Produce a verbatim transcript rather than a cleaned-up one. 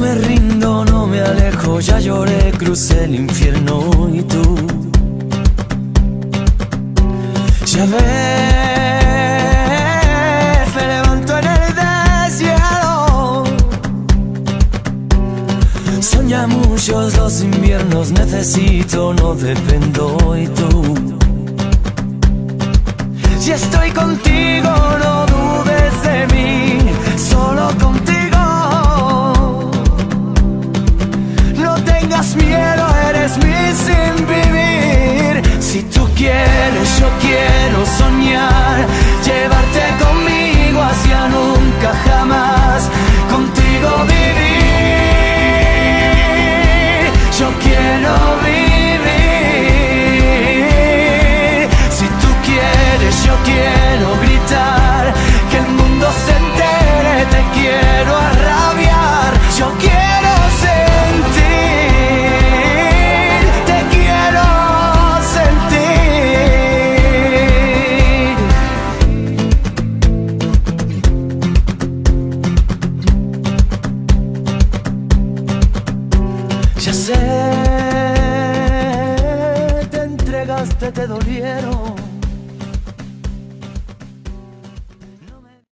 me rindo, no me alejo, ya lloré, crucé el infierno y tú. Ya ves, me levanto en el desierto. Son ya muchos los inviernos, necesito, no dependo y tú. Si estoy contigo, no dudes de mí, solo contigo. No tengas miedo, eres mi sin vivir. Si tú quieres, yo quiero soñar, llevarte conmigo hacia nunca jamás, contigo vivir. Yo quiero vivir. Si tú quieres, yo quiero gritar, que el mundo se entere, te quiero arrabiar. Yo quiero sentir, te quiero sentir. Ya sé, te entregaste, te dolieron